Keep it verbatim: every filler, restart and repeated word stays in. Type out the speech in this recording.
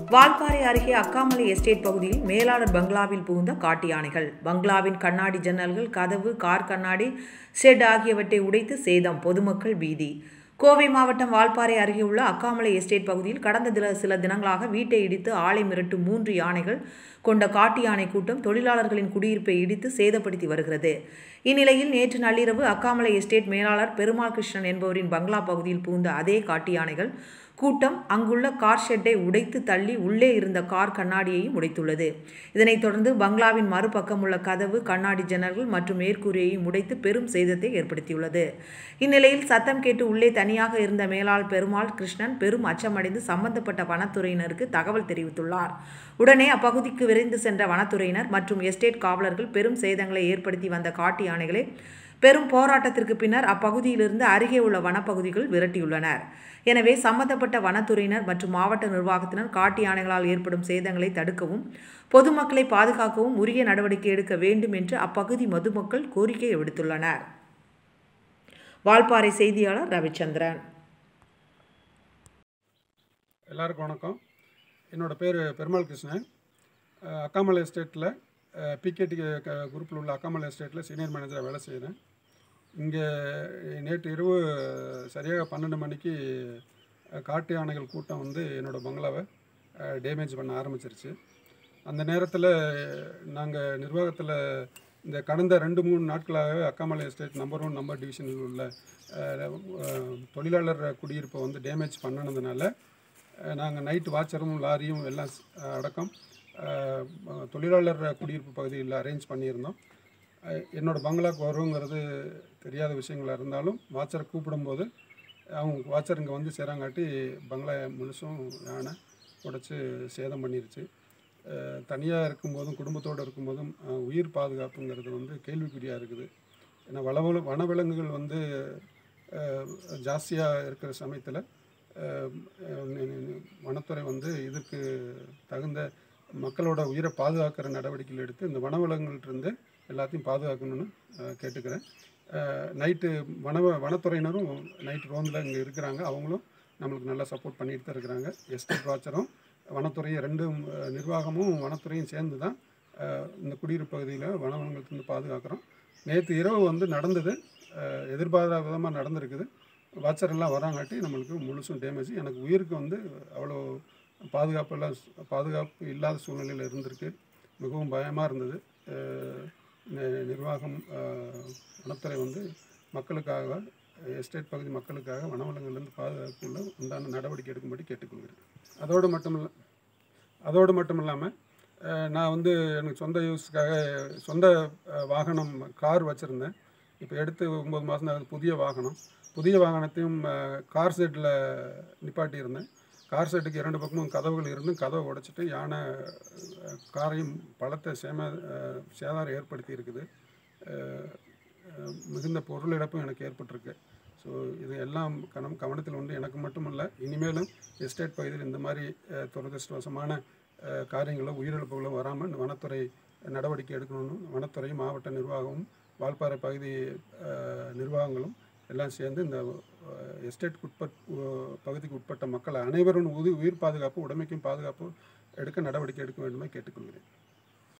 வால்பாறை அருகே அக்காமலை எஸ்டேட் பகுதியில் மேலாளர் பங்களாவில் புகுந்த காட்டு யானைகள். பங்களாவின் கண்ணாடி ஜன்னல்கள், கதவு, கார் கண்ணாடி, ஷெட் ஆகியவற்றை உடைத்து சேதம். பொதுமக்கள் பீதி. கோவை மாவட்டம் வால்பாறை அருகே உள்ள அக்காமலை எஸ்டேட் பகுதியில் கடந்த சில தினங்களாக வீட்டை இடித்து ஆளை மிரட்டும் மூன்று யானைகள் கொண்ட காட்டு யானை கூட்டம் தொழிலாளர்களின் குடியிருப்பை இடித்து சேதப்படுத்தி வருகிறது. இந்நிலையில் நேற்று நள்ளிரவு அக்காமலை எஸ்டேட் மேலாளர் பெருமாள் கிருஷ்ணன் என்பவரின் பங்களா பகுதியில் புகுந்த அதே காட்டு யானைகள் கூட்டம் அங்குள்ள கார் ஷெட்டை உடைத்து தள்ளி உள்ளே இருந்த கார் கண்ணாடியையும் உடைத்துள்ளது. இதனைத் தொடர்ந்து பங்களாவின் மறுபக்கம் உள்ள கதவு, கண்ணாடி ஜன்னல்கள் மற்றும் மேற்கூரையையும் உடைத்து பெரும் சேதத்தை ஏற்படுத்தியுள்ளது. இந்நிலையில் சத்தம் கேட்டு உள்ளே தனியாக இருந்த மேலாளர் பெருமாள் கிருஷ்ணன் பெரும் அச்சமடைந்து சம்பந்தப்பட்ட வனத்துறையினருக்கு தகவல் தெரிவித்துள்ளார். உடனே அப்பகுதிக்கு விரைந்து சென்ற வனத்துறையினர் மற்றும் எஸ்டேட் காவலர்கள் பெரும் சேதங்களை ஏற்படுத்தி வந்த காட்டு யானைகளை பெரும் போராட்டத்திற்கு பின்னர் அப்பகுதியிலிருந்து அருகே உள்ள வனப்பகுதிகள் விரட்டியுள்ளனர். எனவே சம்பந்தப்பட்ட வனத்துறையினர் மற்றும் மாவட்ட நிர்வாகத்தினர் காட்டு யானைகளால் ஏற்படும் சேதங்களை தடுக்கவும், பொதுமக்களை பாதுகாக்கவும் உரிய நடவடிக்கை எடுக்க வேண்டும் என்று அப்பகுதி பொதுமக்கள் கோரிக்கை விடுத்துள்ளனர். வால்பாறை செய்தியாளர் ரவிச்சந்திரன். எல்லாருக்கும் வணக்கம். என்னோட பேர் பெருமாள் கிருஷ்ணன். அக்காமலை எஸ்டேட்டில் பிகேடி குரூப்பில் உள்ள அக்காமலை எஸ்டேட்டில் சீனியர் மேனேஜராக வேலை செய்கிறேன். இங்கே நேற்று இரவு சரியாக பன்னெண்டு மணிக்கு காட்டு யானைகள் கூட்டம் வந்து என்னோடய பங்களாவை டேமேஜ் பண்ண ஆரம்பிச்சிருச்சு. அந்த நேரத்தில் நாங்கள் நிர்வாகத்தில் இந்த கடந்த ரெண்டு மூணு நாட்களாகவே Akkamalai estate number one number டிவிஷனில் உள்ள தொழிலாளர் குடியிருப்பை வந்து டேமேஜ் பண்ணினதுனால நாங்கள் நைட்டு வாட்சரும் லாரியும் எல்லாம் அடக்கம் தொழிலாளர் குடியிருப்பு பகுதியில் அரேஞ்ச் பண்ணியிருந்தோம். என்னோடய பங்களாவுக்கு வருங்கிறது தெரியாத விஷயங்களாக இருந்தாலும் வாட்சரை கூப்பிடும்போது அவங்க வாட்சர் இங்கே வந்து சேராங்காட்டி பங்களா முழுசும் யானை உடைச்சி சேதம் பண்ணிருச்சு. தனியாக இருக்கும்போதும் குடும்பத்தோடு இருக்கும்போதும் உயிர் பாதுகாப்புங்கிறது வந்து கேள்விக்குறியாக இருக்குது. ஏன்னா வளவ வனவிலங்குகள் வந்து ஜாஸ்தியாக இருக்கிற சமயத்தில் வனத்துறை வந்து இதுக்கு தகுந்த மக்களோட உயிரை பாதுகாக்கிற நடவடிக்கைகள் எடுத்து இந்த வனவிலங்குகள்கிட்ட எல்லாத்தையும் பாதுகாக்கணும்னு கேட்டுக்கிறேன். நைட்டு வன வனத்துறையினரும் நைட்டு ரோந்தில் இங்கே இருக்கிறாங்க. அவங்களும் நம்மளுக்கு நல்லா சப்போர்ட் பண்ணிட்டு தான் இருக்கிறாங்க. எஸ்டேட் வாட்சரும் வனத்துறையும் ரெண்டும் நிர்வாகமும் வனத்துறையும் சேர்ந்து தான் இந்த குடியிருப்பு பகுதியில் வனவிலங்குகள்லேருந்து பாதுகாக்கிறோம். நேற்று இரவு வந்து நடந்தது எதிர்பாராத விதமாக நடந்திருக்குது. வாட்சரெல்லாம் வராங்காட்டி நம்மளுக்கு முழுசும் டேமேஜ். எனக்கு உயிருக்கு வந்து அவ்வளோ பாதுகாப்பு எல்லாம் பாதுகாப்பு இல்லாத சூழ்நிலையில் இருந்திருக்கு. மிகவும் பயமாக இருந்தது. நிர்வாகம் வனத்துறை வந்து மக்களுக்காக எஸ்டேட் பகுதி மக்களுக்காக வனவிலங்குலேருந்து பாதுகாப்புள்ள உண்டான நடவடிக்கை எடுக்கும்படி கேட்டுக்கொள்கிறேன். அதோடு மட்டும் இல்லை அதோடு மட்டும் இல்லாமல் நான் வந்து எனக்கு சொந்த யூஸுக்காக சொந்த வாகனம் கார் வச்சுருந்தேன். இப்போ எடுத்து ஒம்பது மாதம் தான் புதிய வாகனம் புதிய வாகனத்தையும் கார் செட்டில் நிப்பாட்டியிருந்தேன். கார் செட்டுக்கு இரண்டு பக்கமும் கதவுகள் இருந்து கதவை உடைச்சிட்டு யானை காரையும் பலத்தை சேம சேதாரம் ஏற்படுத்தி இருக்குது. மிகுந்த பொருள் இழப்பும் எனக்கு ஏற்பட்டிருக்கு. ஸோ இது எல்லாம் கனம் கவனத்தில் உண்டு. எனக்கு மட்டும் இல்லை, இனிமேலும் எஸ்டேட் பகுதியில் இந்த மாதிரி துரதிருஷ்டவசமான காரியங்களோ உயிரிழப்புகளோ வராமல் வனத்துறை நடவடிக்கை எடுக்கணும்னு வனத்துறையும் மாவட்ட நிர்வாகமும் வால்பாறை பகுதி நிர்வாகங்களும் எல்லாம் சேர்ந்து இந்த எஸ்டேட்டுக்கு உட்பட் பகுதிக்கு உட்பட்ட மக்கள் அனைவரும் உயிர் பாதுகாப்பு உடைமைக்கும் பாதுகாப்பு எடுக்க நடவடிக்கை எடுக்க வேண்டுமே கேட்டுக்கொள்கிறேன்.